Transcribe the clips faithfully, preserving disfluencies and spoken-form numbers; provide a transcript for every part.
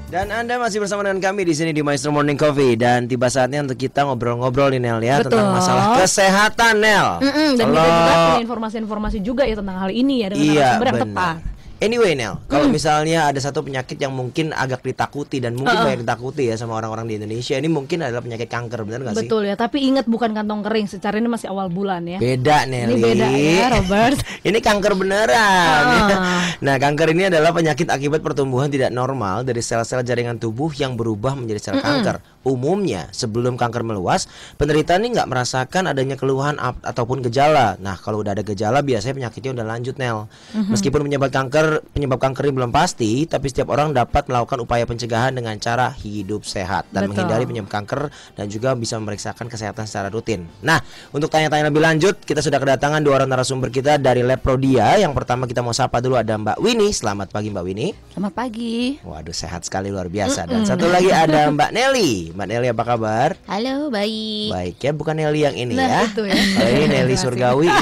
Dan Anda masih bersama dengan kami di sini di Maestro Morning Coffee. Dan tiba saatnya untuk kita ngobrol-ngobrol nih Nel ya. Betul. Tentang masalah kesehatan Nel. Mm-mm, dan kita juga punya informasi-informasi juga ya tentang hal ini ya, dengan iya, narasumber yang tepat. Anyway Nel, kalau Hmm. misalnya ada satu penyakit yang mungkin agak ditakuti dan mungkin Uh-uh. banyak ditakuti ya sama orang-orang di Indonesia, ini mungkin adalah penyakit kanker, benar nggak sih? Betul ya, tapi ingat bukan kantong kering. Secara ini masih awal bulan ya. Beda Nelly. Ini beda ya Robert. Ini kanker beneran. Uh. Nah, kanker ini adalah penyakit akibat pertumbuhan tidak normal dari sel-sel jaringan tubuh yang berubah menjadi sel Mm-mm. kanker. Umumnya sebelum kanker meluas, penderita ini nggak merasakan adanya keluhan ap- ataupun gejala. Nah, kalau udah ada gejala biasanya penyakitnya udah lanjut Nel. Mm-hmm. Meskipun penyebab kanker penyebab kanker ini belum pasti, tapi setiap orang dapat melakukan upaya pencegahan dengan cara hidup sehat dan Betul. menghindari penyebab kanker dan juga bisa memeriksakan kesehatan secara rutin. Nah, untuk tanya-tanya lebih lanjut, kita sudah kedatangan dua orang narasumber kita dari Lab Prodia. Yang pertama kita mau sapa dulu ada Mbak Winnie. Selamat pagi Mbak Winnie. Selamat pagi. Waduh, sehat sekali luar biasa. Dan satu lagi ada Mbak Nelly. Mbak Nelly apa kabar? Halo, baik. Baik ya, bukan Nelly yang ini Nah, ya. itu ya. Kalau ini Nelly Surgawi. Ini.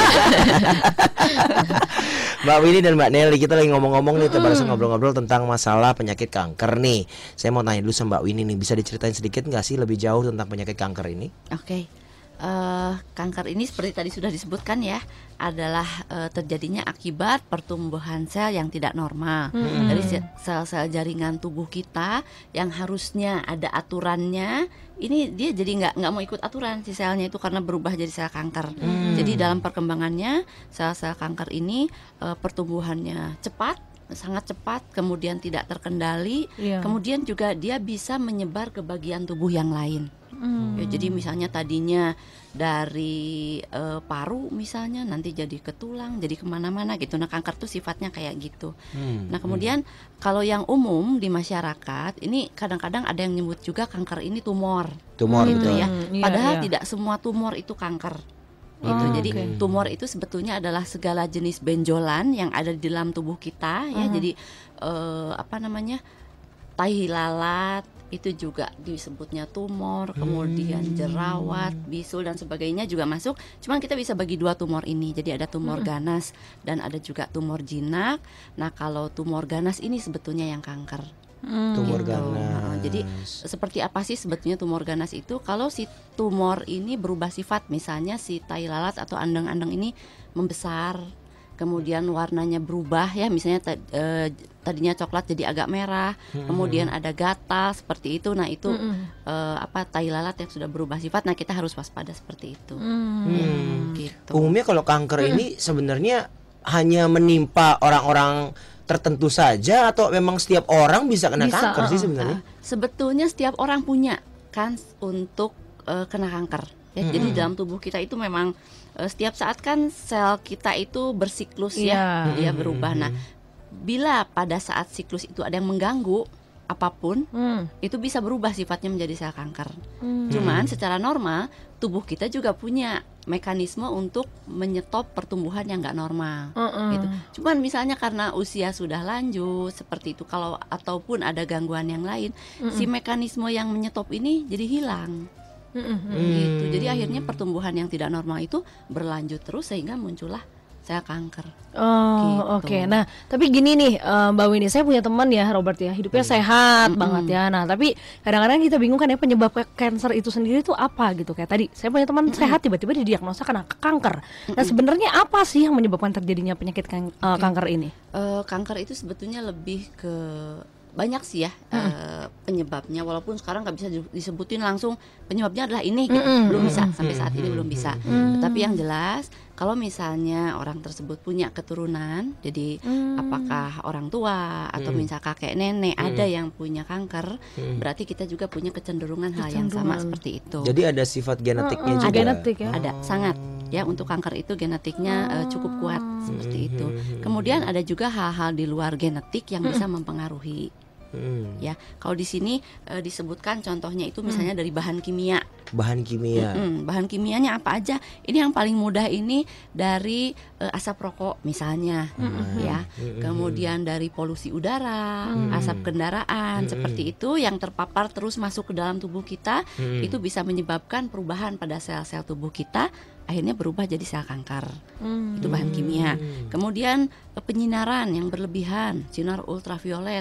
Mbak Winnie dan Mbak Nelly, kita lagi ngomong-ngomong nih, barusan ngobrol-ngobrol tentang masalah penyakit kanker nih. Saya mau tanya dulu sama Mbak Winnie nih, bisa diceritain sedikit nggak sih lebih jauh tentang penyakit kanker ini? Oke. Eh, kanker ini seperti tadi sudah disebutkan ya, adalah eh, terjadinya akibat pertumbuhan sel yang tidak normal Hmm. dari se- sel-sel jaringan tubuh kita yang harusnya ada aturannya. Ini dia jadi nggak nggak mau ikut aturan si selnya itu karena berubah jadi sel kanker. Hmm. Jadi dalam perkembangannya sel-sel kanker ini eh, pertumbuhannya cepat, sangat cepat, kemudian tidak terkendali, Iya. kemudian juga dia bisa menyebar ke bagian tubuh yang lain. Hmm. Ya, jadi misalnya tadinya dari eh, paru misalnya nanti jadi ke tulang, jadi kemana-mana gitu. Nah, kanker tuh sifatnya kayak gitu. Hmm. Nah, kemudian kalau yang umum di masyarakat ini kadang-kadang ada yang nyebut juga kanker ini tumor, Tumor gitu betul. ya. Hmm, iya, Padahal iya. tidak semua tumor itu kanker. Gitu. Oh, Jadi oke. tumor itu sebetulnya adalah segala jenis benjolan yang ada di dalam tubuh kita ya. Mhm. Jadi eh, apa namanya? Tai lalat itu juga disebutnya tumor, kemudian jerawat, bisul dan sebagainya juga masuk. Cuman kita bisa bagi dua tumor ini. Jadi ada tumor ganas dan ada juga tumor jinak. Nah, kalau tumor ganas ini sebetulnya yang kanker. Hmm. Tumor Gitu. ganas. Nah, jadi seperti apa sih sebetulnya tumor ganas itu? Kalau si tumor ini berubah sifat, misalnya si tai lalat atau andang-andang ini membesar, kemudian warnanya berubah ya, misalnya ta- eh, tadinya coklat jadi agak merah, kemudian ada gatal seperti itu. Nah, itu Mm-mm. eh, apa tai lalat yang sudah berubah sifat. Nah, kita harus waspada seperti itu. Hmm. Gitu. Umumnya kalau kanker ini sebenarnya hanya menimpa orang-orang tertentu saja atau memang setiap orang bisa kena Bisa, kanker sih uh-uh. sebenarnya? Sebetulnya setiap orang punya kans untuk eh, kena kanker. Ya, jadi dalam tubuh kita itu memang eh, setiap saat kan sel kita itu bersiklus ya, Iya. dia berubah. Nah, bila pada saat siklus itu ada yang mengganggu apapun, Hmm. itu bisa berubah sifatnya menjadi sel kanker. Hmm. Cuman secara normal tubuh kita juga punya mekanisme untuk menyetop pertumbuhan yang nggak normal. Mm-mm. Gitu. Cuman misalnya karena usia sudah lanjut seperti itu, kalau ataupun ada gangguan yang lain, si mekanisme yang menyetop ini jadi hilang. Mm-mm. Gitu. Jadi akhirnya pertumbuhan yang tidak normal itu berlanjut terus sehingga muncullah sel kanker. Oh, Gitu. oke. Nah, tapi gini nih, eh, Mbak Winnie, saya punya teman ya, Robert ya, hidupnya sehat banget ya. Nah, tapi kadang-kadang kita bingung kan ya, penyebab kanker itu sendiri itu apa gitu. Kayak tadi, saya punya teman sehat tiba-tiba didiagnosa kena kanker. Nah, sebenarnya apa sih yang menyebabkan terjadinya penyakit kan- eh, kanker ini? Eh, kanker itu sebetulnya lebih ke banyak sih ya eh, penyebabnya, walaupun sekarang nggak bisa di- disebutin langsung penyebabnya adalah ini gitu. Mm-mm. Belum bisa sampai saat ini belum bisa. Mm. Tetapi yang jelas kalau misalnya orang tersebut punya keturunan, jadi Mm. apakah orang tua atau Mm. misal kakek nenek Mm. ada yang punya kanker, Mm. berarti kita juga punya kecenderungan hal yang Kecenderungan. sama seperti itu. Jadi ada sifat genetiknya Mm-mm. juga. Genetik ya. Ada sangat ya, untuk kanker itu genetiknya eh, cukup kuat seperti itu. Kemudian ada juga hal-hal di luar genetik yang bisa mempengaruhi. Hmm. Ya, kalau di sini eh, disebutkan contohnya itu misalnya dari bahan kimia. Bahan kimia. Mm-mm, bahan kimianya apa aja? Ini yang paling mudah ini dari eh, asap rokok misalnya, ya. Kemudian dari polusi udara, asap kendaraan, seperti itu yang terpapar terus masuk ke dalam tubuh kita, itu bisa menyebabkan perubahan pada sel-sel tubuh kita, akhirnya berubah jadi sel kanker. Hmm. Itu bahan kimia. Kemudian eh, penyinaran yang berlebihan, sinar ultraviolet,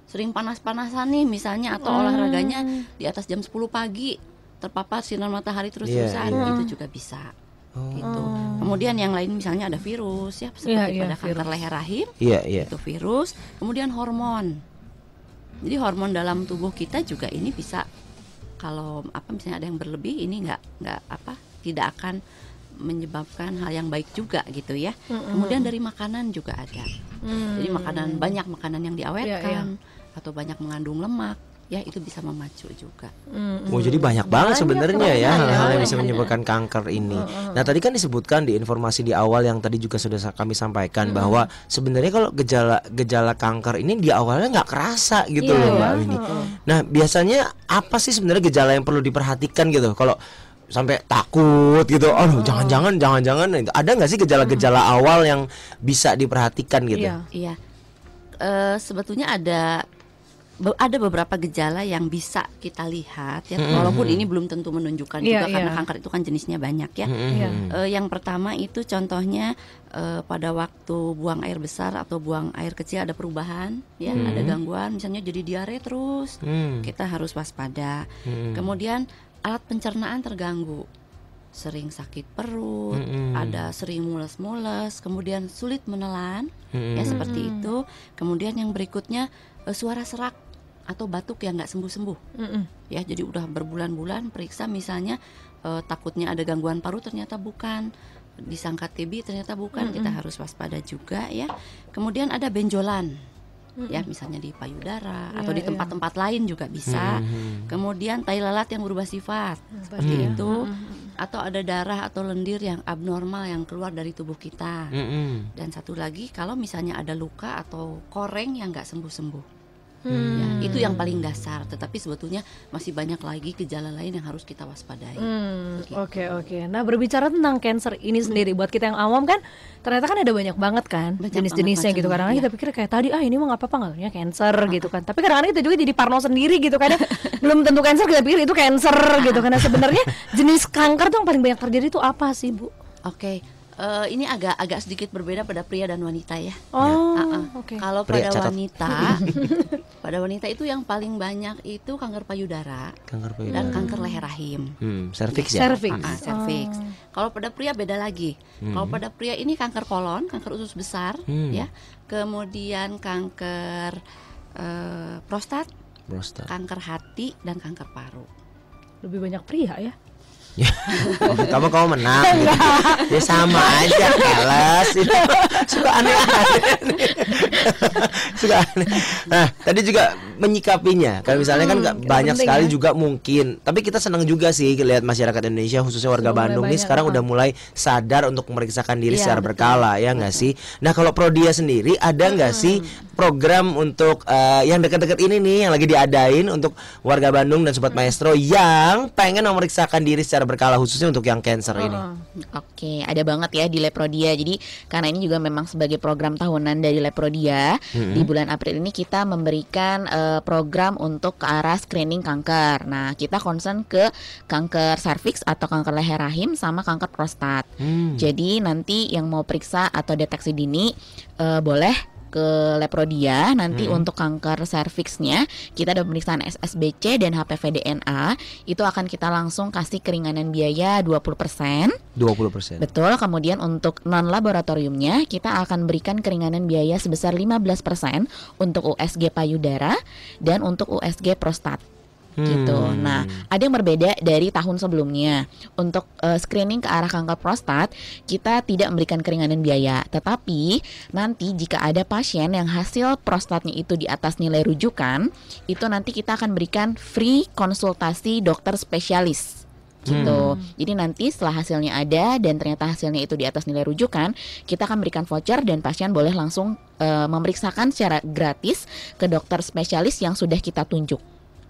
sering panas-panasan nih misalnya, atau Hmm. olahraganya di atas jam sepuluh pagi, terpapar sinar matahari terus-terusan, Iya, iya. itu juga bisa. Oh. Gitu. Kemudian yang lain misalnya ada virus ya, seperti Iya, iya, pada kanker virus. leher rahim, Iya, iya. itu virus. Kemudian hormon. Jadi hormon dalam tubuh kita juga ini bisa, kalau apa misalnya ada yang berlebih, ini nggak nggak apa tidak akan menyebabkan hal yang baik juga gitu ya. Kemudian dari makanan juga ada. Hmm. Jadi makanan, banyak makanan yang diawetkan Iya, atau banyak mengandung lemak, ya itu bisa memacu juga. Hmm. Oh, jadi banyak banget sebenarnya ya banget, hal-hal yang banyak. bisa menyebabkan kanker ini. Nah, tadi kan disebutkan di informasi di awal yang tadi juga sudah sa- kami sampaikan bahwa sebenarnya kalau gejala gejala kanker ini di awalnya nggak kerasa gitu Iya, loh, ya. Mbak Winnie. Nah, biasanya apa sih sebenarnya gejala yang perlu diperhatikan gitu? Kalau sampai takut gitu, oh jangan-jangan jangan-jangan itu ada nggak sih gejala-gejala awal yang bisa diperhatikan gitu? Iya. Iya, Eh, sebetulnya ada be- ada beberapa gejala yang bisa kita lihat ya, walaupun ini belum tentu menunjukkan Iya, juga karena iya. kanker itu kan jenisnya banyak ya. Iya. Eh, yang pertama itu contohnya eh, pada waktu buang air besar atau buang air kecil ada perubahan ya, ada gangguan, misalnya jadi diare terus, Hmm. kita harus waspada. Hmm. Kemudian alat pencernaan terganggu, sering sakit perut, Mm-mm. ada sering mules-mules, kemudian sulit menelan, Mm-mm. ya seperti itu. Kemudian yang berikutnya eh, suara serak atau batuk yang nggak sembuh-sembuh, Mm-mm. ya. Jadi udah berbulan-bulan periksa misalnya, eh, takutnya ada gangguan paru, ternyata bukan, disangka T B ternyata bukan, kita harus waspada juga ya. Kemudian ada benjolan. Ya, misalnya di payudara atau Iya, di tempat-tempat lain juga bisa. Kemudian tai lalat yang berubah sifat, seperti itu. Atau ada darah atau lendir yang abnormal yang keluar dari tubuh kita. Mm-mm. Dan satu lagi, kalau misalnya ada luka atau koreng yang nggak sembuh-sembuh. Hmm. Ya, itu yang paling dasar. Tetapi sebetulnya masih banyak lagi gejala lain yang harus kita waspadai. Hmm, Begitu. Oke oke. Nah, berbicara tentang cancer ini sendiri, buat kita yang awam kan, ternyata kan ada banyak banget kan Banyak jenis-jenisnya banget gitu. Kadang-kadang macamnya, kita pikir kayak tadi, ah ini mah nggak apa-apa, nggak punya cancer gitu kan. Tapi kadang-kadang kita juga jadi parno sendiri gitu kan. Belum tentu cancer, kita pikir itu cancer gitu. Karena sebenarnya jenis kanker tuh yang paling banyak terjadi itu apa sih, Bu? Oke, eh, ini agak agak sedikit berbeda pada pria dan wanita ya. Oh, Ah, ah. oke. Kalau Pria pada catat. wanita, pada wanita itu yang paling banyak itu kanker payudara Kanker payudara. dan kanker leher rahim. Hmm, cervix ya. Cervix. Ah, ah, cervix. Kalau pada pria beda lagi. Kalau pada pria ini kanker kolon, kanker usus besar, Hmm. ya. Kemudian kanker eh, prostat, Prostat. kanker hati, dan kanker paru. Lebih banyak pria ya. kamu kamu menang gitu. Ya sama aja keles itu. Suka aneh-aneh. Suka aneh. Nah, tadi juga menyikapinya. Kalau misalnya kan nggak kita banyak penting sekali ya. juga mungkin. Tapi kita senang juga sih lihat masyarakat Indonesia khususnya warga Sudah mulai Bandung nih banyak, sekarang ah. udah mulai sadar untuk memeriksakan diri Iya, secara betul. berkala ya nggak sih. Nah, kalau Prodia sendiri ada nggak sih program untuk eh, yang dekat-dekat ini nih yang lagi diadain untuk warga Bandung dan Sobat Maestro yang pengen memeriksakan diri secara berkala khususnya untuk yang cancer ini. Oke, ada banget ya di Leprodia. Jadi karena ini juga memang sebagai program tahunan dari Leprodia, di bulan April ini kita memberikan eh, program untuk ke arah screening kanker. Nah, kita concern ke kanker serviks atau kanker leher rahim sama kanker prostat. Hmm. Jadi nanti yang mau periksa atau deteksi dini eh, boleh ke Leprodia. Nanti untuk kanker serviksnya kita ada pemeriksaan S S B C dan H P V D N A. Itu akan kita langsung kasih keringanan biaya dua puluh persen. dua puluh persen. Betul. Kemudian untuk non laboratoriumnya kita akan berikan keringanan biaya sebesar lima belas persen untuk U S G payudara dan untuk U S G prostat. Gitu. Hmm. Nah, ada yang berbeda dari tahun sebelumnya. Untuk eh, screening ke arah kanker prostat, kita tidak memberikan keringanan biaya. Tetapi nanti jika ada pasien yang hasil prostatnya itu di atas nilai rujukan, itu nanti kita akan berikan free konsultasi dokter spesialis. Gitu. Jadi nanti setelah hasilnya ada dan ternyata hasilnya itu di atas nilai rujukan, kita akan berikan voucher dan pasien boleh langsung eh, memeriksakan secara gratis ke dokter spesialis yang sudah kita tunjuk.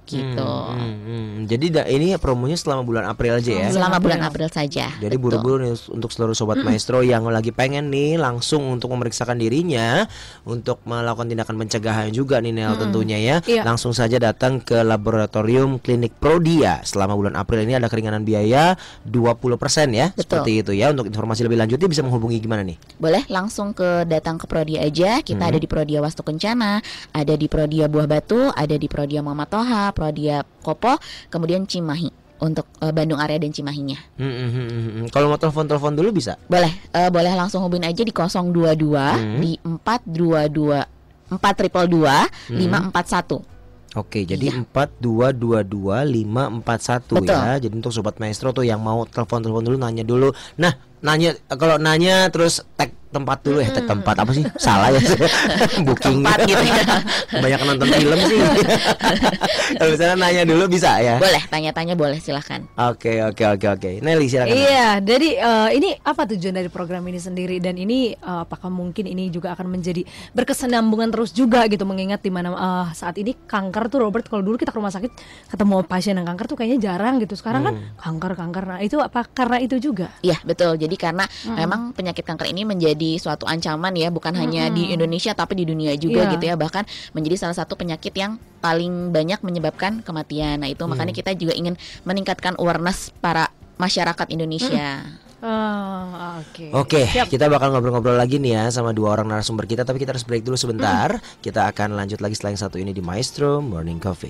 gitu. Hmm, hmm, hmm. Jadi da- ini promonya selama bulan April aja ya. Selama bulan April saja. Jadi betul. buru-buru nih untuk seluruh sobat maestro yang lagi pengen nih langsung untuk memeriksakan dirinya untuk melakukan tindakan pencegahan juga nih Nel tentunya ya. Iya. Langsung saja datang ke laboratorium klinik Prodia. Selama bulan April ini ada keringanan biaya dua puluh persen ya. Betul. Seperti itu ya. Untuk informasi lebih lanjutnya bisa menghubungi gimana nih? Boleh langsung ke datang ke Prodia aja. Kita ada di Prodia Wastu Kencana, ada di Prodia Buah Batu, ada di Prodia Muhammad Toha, Prodia Kopo, kemudian Cimahi untuk uh, Bandung area dan Cimahinya. Hmm, hmm, hmm, hmm, hmm. Kalau mau telepon-telepon dulu bisa? Boleh, uh, boleh langsung hubungin aja di nol dua dua Hmm. di empat dua dua empat triple dua lima empat satu. Oke, jadi Iya. empat dua dua dua lima empat satu Betul. ya. Jadi untuk sobat maestro tuh yang mau telepon-telepon dulu nanya dulu. Nah, nanya kalau nanya terus tag tempat dulu ya, tag tempat apa sih? Salah ya. Booking Tempat gitu ya. Banyak nonton film sih. Kalau misalnya nanya dulu bisa ya. Boleh, tanya-tanya boleh, silahkan. Oke, oke, oke, oke. Nelly silakan. Iya, jadi eh, ini apa tujuan dari program ini sendiri dan ini eh, apakah mungkin ini juga akan menjadi berkesinambungan terus juga gitu mengingat di mana eh, saat ini kanker tuh Robert, kalau dulu kita ke rumah sakit ketemu pasien yang kanker tuh kayaknya jarang gitu. Sekarang kan kanker kanker. Nah, itu apa karena itu juga? Iya, betul. Jadi karena memang penyakit kanker ini menjadi suatu ancaman ya, bukan hanya di Indonesia tapi di dunia juga Iya. gitu ya, bahkan menjadi salah satu penyakit yang paling banyak menyebabkan kematian. Nah, itu makanya kita juga ingin meningkatkan awareness para masyarakat Indonesia. Ah, oke. Oke, Siap. kita bakal ngobrol-ngobrol lagi nih ya sama dua orang narasumber kita, tapi kita harus break dulu sebentar. Kita akan lanjut lagi setelah yang satu ini di Maestro Morning Coffee.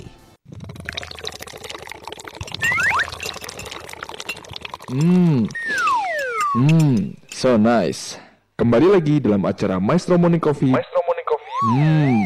Hmm, hmm, so nice. Kembali lagi dalam acara Maestro Morning Coffee. Maestro Morning Coffee. Hmm.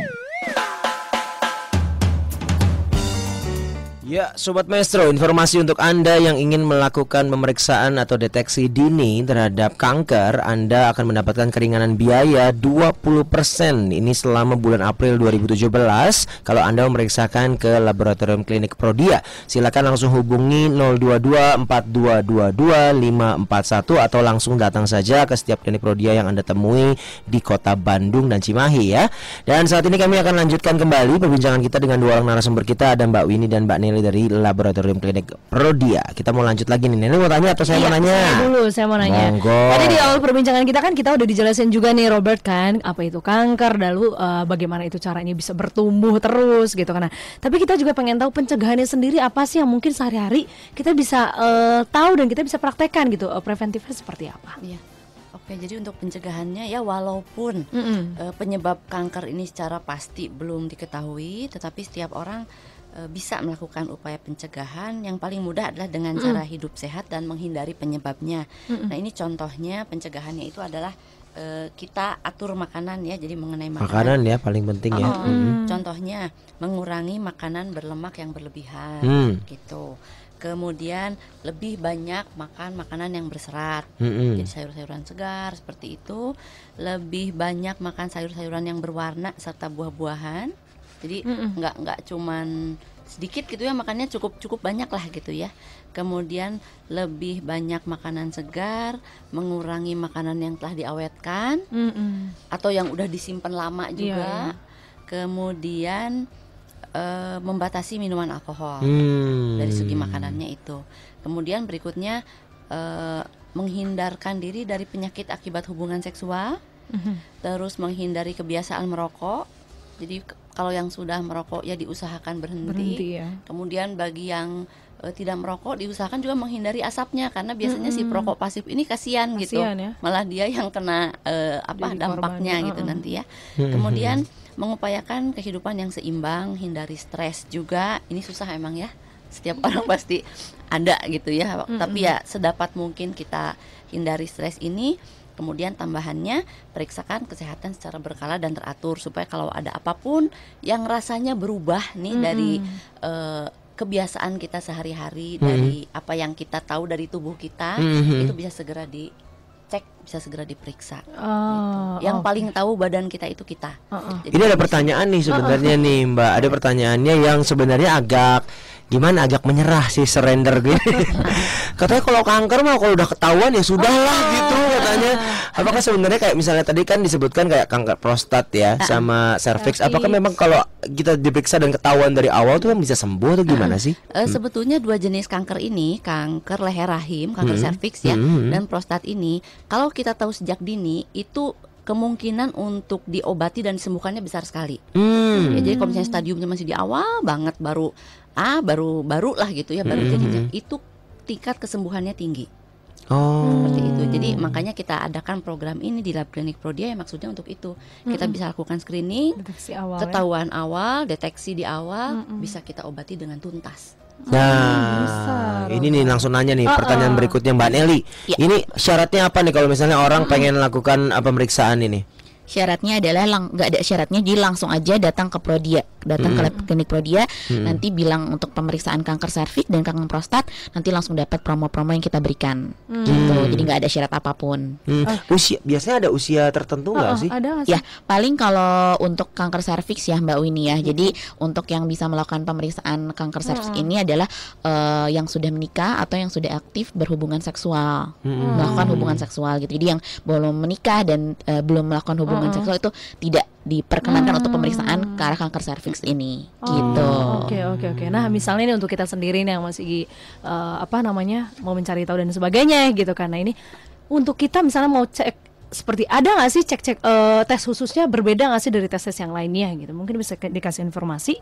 Ya, Sobat Maestro, informasi untuk Anda yang ingin melakukan pemeriksaan atau deteksi dini terhadap kanker, Anda akan mendapatkan keringanan biaya dua puluh persen. Ini selama bulan April dua ribu tujuh belas kalau Anda memeriksakan ke laboratorium klinik Prodia. Silakan langsung hubungi nol dua dua empat dua dua dua lima empat satu atau langsung datang saja ke setiap klinik Prodia yang Anda temui di kota Bandung dan Cimahi ya. Dan saat ini kami akan lanjutkan kembali perbincangan kita dengan dua orang narasumber kita, ada Mbak Winnie dan Mbak Nelly dari laboratorium klinik Prodia. Kita mau lanjut lagi nih. Nenek mau tanya atau saya Iya, mau nanya? saya dulu, saya mau nanya. Monggo. Tadi di awal perbincangan kita kan kita udah dijelasin juga nih Robert kan apa itu kanker, lalu eh, bagaimana itu caranya bisa bertumbuh terus gitu kan. Nah, tapi kita juga pengen tahu pencegahannya sendiri apa sih yang mungkin sehari-hari kita bisa eh, tahu dan kita bisa praktekkan gitu. Eh, preventifnya seperti apa? Iya. Oke, jadi untuk pencegahannya ya walaupun Mm-mm. eh, penyebab kanker ini secara pasti belum diketahui, tetapi setiap orang eh, bisa melakukan upaya pencegahan. Yang paling mudah adalah dengan cara hidup sehat dan menghindari penyebabnya. Nah, ini contohnya pencegahannya itu adalah eh, kita atur makanan ya. Jadi mengenai makanan. Makanan ya paling penting ya. Oh, Mm. Contohnya mengurangi makanan berlemak yang berlebihan Hmm. gitu. Kemudian lebih banyak makan makanan yang berserat. Mm-mm. Jadi sayur-sayuran segar seperti itu. Lebih banyak makan sayur-sayuran yang berwarna serta buah-buahan. Jadi nggak nggak cuman sedikit gitu ya, makannya cukup cukup banyak lah gitu ya. Kemudian lebih banyak makanan segar, mengurangi makanan yang telah diawetkan Mm-mm. atau yang udah disimpan lama juga. Iya, iya. Kemudian eh, membatasi minuman alkohol Hmm. dari segi makanannya itu. Kemudian berikutnya eh, menghindarkan diri dari penyakit akibat hubungan seksual. Mhm. Terus menghindari kebiasaan merokok. Jadi k- kalau yang sudah merokok ya diusahakan berhenti. Berhenti ya. Kemudian bagi yang eh, tidak merokok diusahakan juga menghindari asapnya, karena biasanya si perokok pasif ini kasihan, gitu. Kasihan ya. Malah dia yang kena eh, apa Jadi dampaknya korban. gitu Uh-uh. nanti ya. Kemudian mengupayakan kehidupan yang seimbang, hindari stres juga. Ini susah emang ya. Setiap orang pasti ada gitu ya. Tapi ya sedapat mungkin kita hindari stres ini. Kemudian tambahannya periksakan kesehatan secara berkala dan teratur supaya kalau ada apapun yang rasanya berubah nih dari eh, kebiasaan kita sehari-hari, dari apa yang kita tahu dari tubuh kita, Mhm. itu bisa segera dicek, bisa segera diperiksa. Oh, Yang oke. paling tahu badan kita itu kita. Uh-uh. Jadi Ini ada pertanyaan nih sebenarnya nih Mbak. Ada pertanyaannya yang sebenarnya agak gimana, agak menyerah sih, surrender gitu. Katanya kalau kanker mah kalau udah ketahuan ya sudah lah gitu katanya. Apakah sebenarnya kayak misalnya tadi kan disebutkan kayak kanker prostat ya Ah, sama cervix. Apakah cervix. memang kalau kita diperiksa dan ketahuan dari awal tuh kan bisa sembuh atau gimana sih? Eh, sebetulnya dua jenis kanker ini, kanker leher rahim, kanker Hmm. serviks ya, Hmm. dan prostat ini, kalau kita tahu sejak dini, itu kemungkinan untuk diobati dan disembuhkannya besar sekali. Hmm. Ya, jadi kalau misalnya stadiumnya masih di awal banget, baru ah baru baru lah gitu ya, baru Hmm. jadinya, itu tingkat kesembuhannya tinggi. Oh. Seperti itu. Jadi makanya kita adakan program ini di Lab Klinik Prodia, yang maksudnya untuk itu. Kita bisa lakukan screening, Deteksi awal ya. ketahuan awal, deteksi di awal, Mm-mm. bisa kita obati dengan tuntas. Nah, bisa, ini nih langsung nanya nih Uh-uh. pertanyaan berikutnya Mbak Nelly. Ya. Ini syaratnya apa nih kalau misalnya orang pengen lakukan uh, pemeriksaan ini? Syaratnya adalah lang- nggak ada syaratnya, jadi langsung aja datang ke Prodia, datang ke Lab Klinik Prodia, nanti bilang untuk pemeriksaan kanker serviks dan kanker prostat, nanti langsung dapat promo-promo yang kita berikan, gitu. Jadi nggak ada syarat apapun. Hmm. Usia biasanya ada usia tertentu nggak Oh, sih? ada nggak sih? Ya, paling kalau untuk kanker serviks ya Mbak Winnie ya. Jadi untuk yang bisa melakukan pemeriksaan kanker serviks ini adalah eh, yang sudah menikah atau yang sudah aktif berhubungan seksual, melakukan hubungan seksual gitu. Jadi yang belum menikah dan eh, belum melakukan hubungan seksual itu tidak diperkenankan untuk pemeriksaan ke arah kanker serviks ini, gitu. Oke oke oke. Nah misalnya nih untuk kita sendiri nih yang masih eh, apa namanya mau mencari tahu dan sebagainya gitu kan. Nah ini untuk kita misalnya mau cek seperti ada nggak sih cek-cek eh, tes khususnya berbeda nggak sih dari tes-tes yang lainnya gitu? Mungkin bisa ke- dikasih informasi.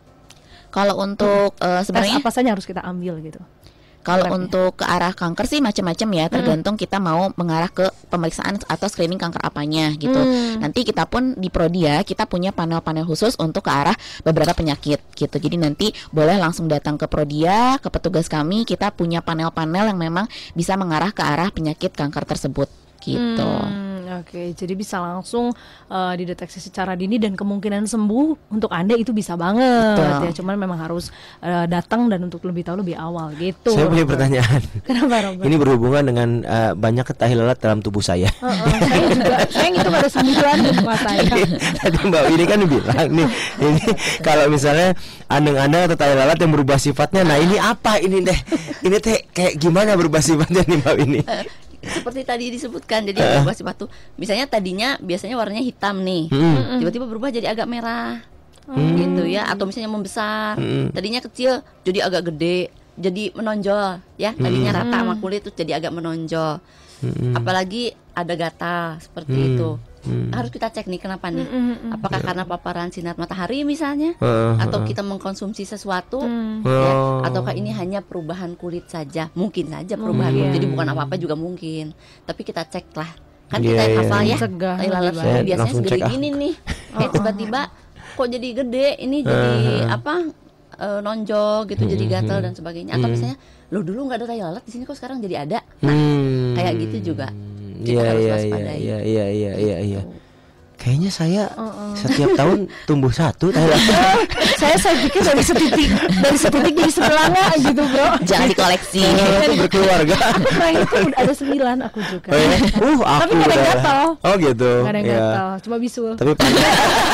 Kalau untuk eh, Tes sebenarnya apa saja harus kita ambil gitu? kalau Prep-nya. untuk ke arah kanker sih macam-macam ya, tergantung kita mau mengarah ke pemeriksaan atau screening kanker apanya gitu. Nanti kita pun di Prodia kita punya panel-panel khusus untuk ke arah beberapa penyakit gitu. Jadi nanti boleh langsung datang ke Prodia, ke petugas kami, kita punya panel-panel yang memang bisa mengarah ke arah penyakit kanker tersebut gitu. Hmm, Oke, jadi bisa langsung eh, dideteksi secara dini dan kemungkinan sembuh untuk Anda itu bisa banget Betul. ya. Cuman memang harus eh, datang dan untuk lebih tahu lebih awal gitu. Saya punya Robert. pertanyaan. Kenapa Robert? Ini berhubungan dengan uh, banyak tahi lalat dalam tubuh saya. Heeh, saya juga, saya ngitung ada sembilan matanya. Tadi Mbak ini kan bilang nih, ini kalau misalnya andeng-andeng atau tahi lalat yang berubah sifatnya, nah ini apa ini teh? Ini teh kayak gimana berubah sifatnya nih Mbak ini? Seperti tadi disebutkan, jadi berubah sifat tuh. Misalnya tadinya biasanya warnanya hitam nih, Hmm. tiba-tiba berubah jadi agak merah, gitu ya. Atau misalnya membesar, tadinya kecil jadi agak gede, jadi menonjol, ya. Tadinya rata sama kulit terus jadi agak menonjol. Apalagi ada gatal seperti itu. Harus kita cek nih kenapa nih? Apakah karena paparan sinar matahari misalnya, Heeh, atau kita mengkonsumsi sesuatu, Hmm. ya, Oh. ataukah ini hanya perubahan kulit saja? Mungkin saja perubahan kulit, jadi bukan apa-apa juga mungkin. Tapi kita cek lah. Kan Iya, kita yang iya, hafal iya. ya. Cegah Tai lalat lebih itu baik. biasanya Langsung segede cek, ah. gini nih. Eh tiba-tiba kok jadi gede, ini jadi apa? eh, nonjol gitu, jadi gatal dan sebagainya. Atau misalnya, lo dulu nggak ada tai lalat di sini kok sekarang jadi ada. Nah, Hmm. kayak gitu juga. Kita Iya harus iya iya waspadai. iya iya iya iya iya. Kayaknya saya setiap tahun tumbuh satu tahi lalat. saya saya pikir dari setitik dari setitik jadi sebelanga gitu bro. Jangan dikoleksi. Itu berkeluarga. Nah itu udah ada sembilan aku juga. Oh, ya? Uh, aku Tapi nggak ada yang udah- gatal. Oh gitu. Gak ada yang Iya. gatal, cuma bisul. Tapi panjang.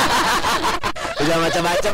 Udah macam-macam.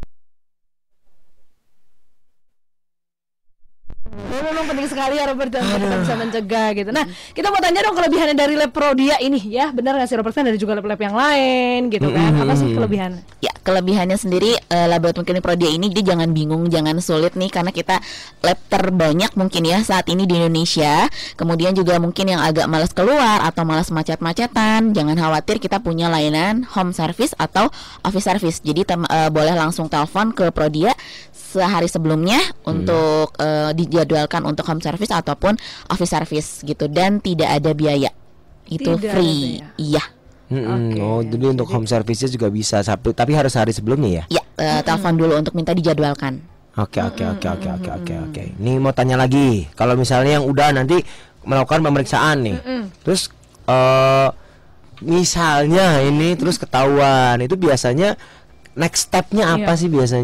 Oh, memang penting sekali ya Robert dan kita bisa mencegah gitu. Nah kita mau tanya dong kelebihannya dari lab Prodia ini ya, benar nggak sih Robert, kan ada juga lab-lab yang lain gitu kan? Apa sih kelebihan? Ya, kelebihannya sendiri eh, Laboratorium Klinik Prodia ini jadi jangan bingung, jangan sulit nih karena kita lab terbanyak mungkin ya saat ini di Indonesia. Kemudian juga mungkin yang agak malas keluar atau malas macet-macetan, jangan khawatir, kita punya layanan home service atau office service. Jadi tem- eh, boleh langsung telepon ke Prodia sehari sebelumnya untuk eh, dijadwalkan untuk home service ataupun office service gitu, dan tidak ada biaya. Itu Tidak ada free. biaya. Iya. Mm-mm. Oke, Oh, jadi untuk home service juga bisa, tapi tapi harus hari sebelumnya ya. Ya, eh, telepon dulu untuk minta dijadwalkan. Oke oke oke oke oke oke oke. Ini mau tanya lagi, kalau misalnya yang udah nanti melakukan pemeriksaan nih, terus eh misalnya ini terus ketahuan, itu biasanya next stepnya apa Iya. sih biasanya Mbak?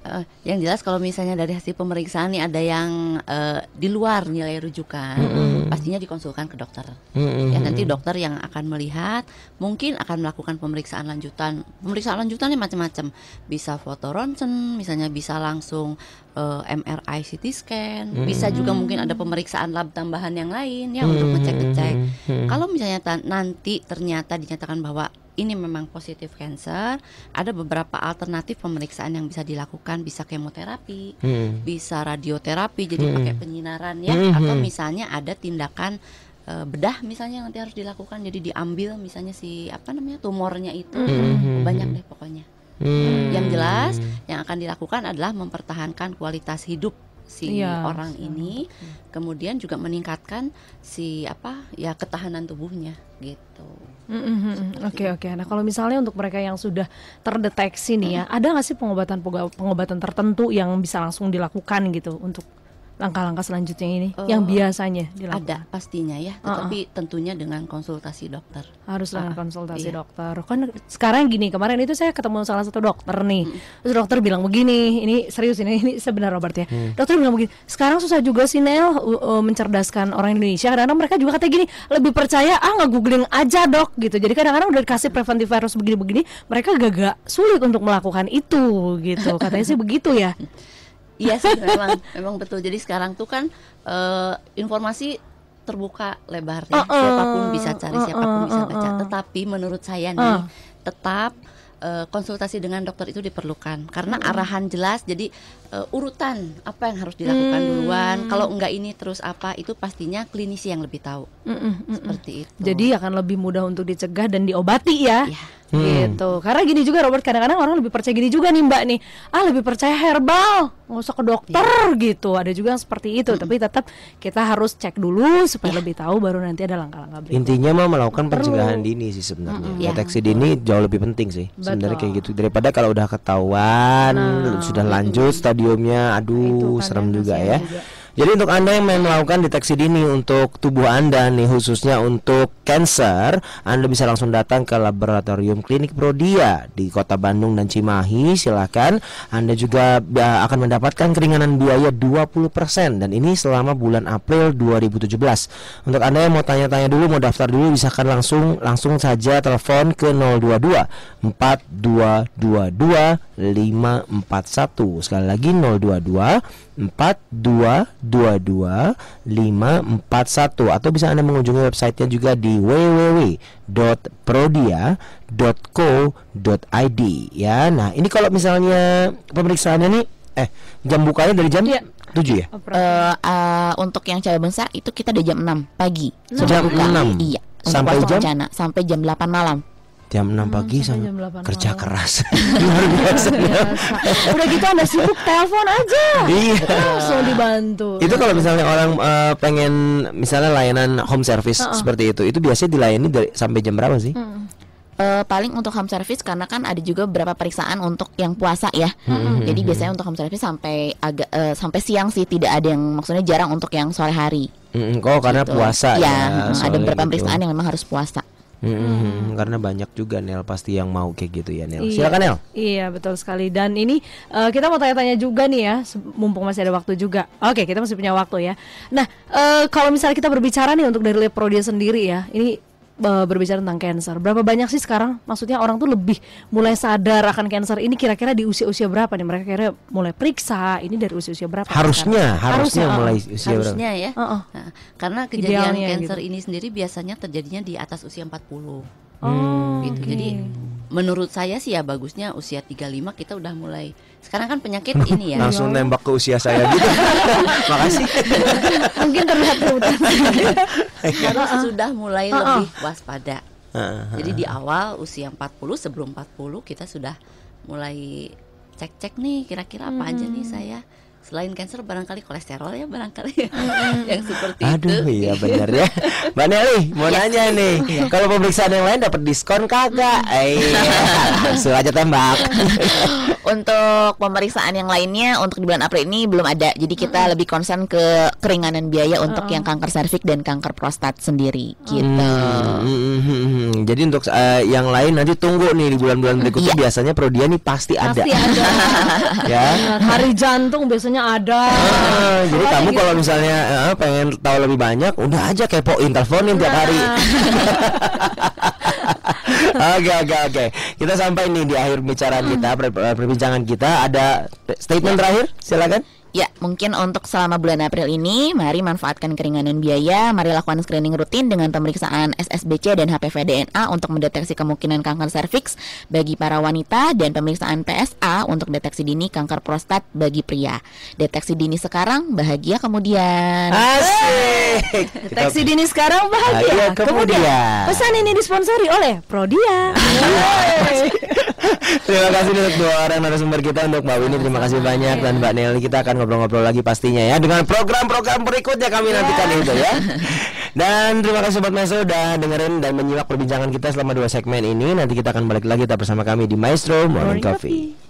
Uh, yang jelas kalau misalnya dari hasil pemeriksaan nih ada yang uh, di luar nilai rujukan, mm-hmm. pastinya dikonsulkan ke dokter. Mm-hmm. Ya nanti dokter yang akan melihat, mungkin akan melakukan pemeriksaan lanjutan. Pemeriksaan lanjutannya macam-macam, bisa foto ronsen, misalnya bisa langsung uh, M R I C T scan, mm-hmm. bisa juga mungkin ada pemeriksaan lab tambahan yang lain ya mm-hmm. untuk ngecek-ngecek. Mm-hmm. Kalau misalnya ta- nanti ternyata dinyatakan bahwa ini memang positif cancer, ada beberapa alternatif pemeriksaan yang bisa dilakukan, bisa kemoterapi, hmm. bisa radioterapi, jadi hmm. pakai penyinaran ya, hmm. atau misalnya ada tindakan uh, bedah misalnya nanti harus dilakukan, jadi diambil misalnya si apa namanya tumornya itu, hmm. banyak deh pokoknya. Hmm. Yang jelas yang akan dilakukan adalah mempertahankan kualitas hidup si ya, orang ini, hmm. kemudian juga meningkatkan si apa ya ketahanan tubuhnya gitu. Mm-hmm. Oke oke. Nah kalau misalnya untuk mereka yang sudah terdeteksi nih ya, ada nggak sih pengobatan pengobatan tertentu yang bisa langsung dilakukan gitu untuk langkah-langkah selanjutnya ini uh, yang biasanya dilakukan? Ada pastinya ya, tetapi uh-uh. tentunya dengan konsultasi dokter. Harus dengan uh, konsultasi iya. dokter. Kan sekarang gini, kemarin itu saya ketemu salah satu dokter nih. Hmm. Terus dokter bilang begini, ini serius ini ini sebenarnya Robert ya. Hmm. Dokter bilang begini, sekarang susah juga sih Nel uh, mencerdaskan orang Indonesia. Kadang-kadang mereka juga katanya gini, lebih percaya ah nge-googling aja dok gitu. Jadi kadang-kadang udah dikasih preventive virus begini-begini, mereka gak sulit untuk melakukan itu gitu. Katanya sih begitu ya. Iya sih memang memang betul. Jadi sekarang tuh kan uh, informasi terbuka lebar ya. Uh, uh, siapapun bisa cari, uh, siapapun uh, bisa baca. Uh, Tetapi menurut saya nih uh. tetap uh, konsultasi dengan dokter itu diperlukan karena uh. arahan jelas. Jadi uh, urutan apa yang harus dilakukan hmm. duluan. Kalau enggak ini terus apa, itu pastinya klinisi yang lebih tahu. Mm, mm, mm, Seperti itu. Jadi akan lebih mudah untuk dicegah dan diobati ya. Ya. Hmm. Gitu. Karena gini juga Robert, kadang-kadang orang lebih percaya gini juga nih Mbak nih. Ah lebih percaya herbal, nggak usah ke dokter ya. Gitu. Ada juga yang seperti itu. Hmm. Tapi tetap kita harus cek dulu supaya ya. lebih tahu, baru nanti ada langkah-langkah berikutnya. Intinya mah melakukan pencegahan dini sih sebenarnya. Hmm. Deteksi ya. dini jauh lebih penting sih. Sebenarnya kayak gitu daripada kalau udah ketahuan, nah. sudah lanjut stadiumnya, aduh kan serem juga ya. Juga. Jadi untuk Anda yang melakukan deteksi dini untuk tubuh Anda nih, khususnya untuk cancer, Anda bisa langsung datang ke Laboratorium Klinik Prodia di Kota Bandung dan Cimahi. Silakan. Anda juga ya, akan mendapatkan keringanan biaya dua puluh persen dan ini selama bulan April dua ribu tujuh belas. Untuk Anda yang mau tanya-tanya dulu, mau daftar dulu, bisa kan langsung langsung saja telepon ke nol dua dua empat dua dua dua lima empat satu. Sekali lagi nol dua dua empat dua dua dua lima empat satu, atau bisa Anda mengunjungi websitenya juga di w w w dot prodia dot co dot i d ya. Nah ini kalau misalnya pemeriksaannya nih eh jam bukanya dari jam ya. tujuh ya? Uh, uh, untuk yang cabang besar itu kita dari jam enam pagi. Jam enam? Iya. Sampai jam? Rencana, sampai jam delapan malam. Jam enam pagi hmm, sampai kerja malam. keras. Luar biasa. Udah gitu Anda sibuk, telepon aja. Iya. Langsung dibantu. Itu kalau misalnya orang uh, pengen misalnya layanan home service uh-uh. seperti itu, itu biasanya dilayani dari sampai jam berapa sih? Hmm. Uh, paling untuk home service karena kan ada juga beberapa periksaan untuk yang puasa ya. Hmm. Jadi biasanya untuk home service sampai agak uh, sampai siang sih, tidak ada yang maksudnya jarang untuk yang sore hari. Hmm, kok karena gitu. Puasa ya. Ya, ada beberapa gitu. Periksaan yang memang harus puasa. Hmm, hmm. Karena banyak juga Nel pasti yang mau kayak gitu ya Nel. Iya, silakan Nel. Iya betul sekali. Dan ini uh, kita mau tanya-tanya juga nih ya, mumpung masih ada waktu juga. Oke, kita masih punya waktu ya. Nah uh, kalau misalnya kita berbicara nih untuk dari Lab Prodia sendiri ya, ini uh, berbicara tentang cancer. Berapa banyak sih sekarang? Maksudnya orang tuh lebih mulai sadar akan cancer ini kira-kira di usia-usia berapa nih? Mereka kira mulai periksa ini dari usia-usia berapa? Harusnya, harusnya, harusnya mulai uh, usia harusnya berapa? ya. Uh-uh. Nah, karena kejadian Idealnya cancer gitu. ini sendiri biasanya terjadinya di atas usia empat puluh. Oh, gitu. Okay. Jadi menurut saya sih ya bagusnya usia tiga puluh lima kita udah mulai. Sekarang kan penyakit ini ya. Langsung nembak ke usia saya gitu. Makasih. Mungkin terlihat kerutan. Karena sudah mulai uh-uh. lebih waspada. Uh-uh. Jadi di awal usia empat puluh, sebelum empat puluh kita sudah mulai cek-cek nih kira-kira apa hmm. aja nih saya. Selain cancer barangkali kolesterol ya barangkali yang seperti Aduh, itu. Aduh iya benar ya. Mbak Nelly mau yes. nanya nih, kalau pemeriksaan yang lain dapat diskon kagak? Eh, langsung aja tembak. Untuk pemeriksaan yang lainnya untuk di bulan April ini belum ada. Jadi kita lebih concern ke keringanan biaya untuk uh-uh. yang kanker serviks dan kanker prostat sendiri gitu. Hmm, hmm, hmm, hmm. Jadi Jadi untuk uh, yang lain nanti tunggu nih di bulan-bulan berikutnya, biasanya Prodia nih pasti ada. Pasti ada. Ya. Hari jantung biasanya ada. Ah, jadi kamu gitu. kalau misalnya uh, pengen tahu lebih banyak, udah aja kepoin, teleponin tiap hari. Oke oke oke. Kita sampai nih di akhir pembicaraan kita, per- perbincangan kita. Ada statement terakhir, silakan. Ya, mungkin untuk selama bulan April ini, mari manfaatkan keringanan biaya, mari lakukan screening rutin dengan pemeriksaan S S B C dan H P V D N A untuk mendeteksi kemungkinan kanker serviks bagi para wanita, dan pemeriksaan P S A untuk deteksi dini kanker prostat bagi pria. Deteksi dini sekarang, bahagia kemudian. Asik. Deteksi dini sekarang, bahagia Bahagia kemudian. kemudian. Pesan ini disponsori oleh Prodia. Terima kasih untuk dua orang narasumber kita, untuk Mbak Winnie terima kasih banyak, dan Mbak Nelly. Kita akan ngobrol-ngobrol lagi pastinya ya dengan program-program berikutnya kami nantikan itu ya. Dan terima kasih Sobat Maestro udah dengerin dan menyimak perbincangan kita selama dua segmen ini. Nanti kita akan balik lagi tetap bersama kami di Maestro Morning Coffee.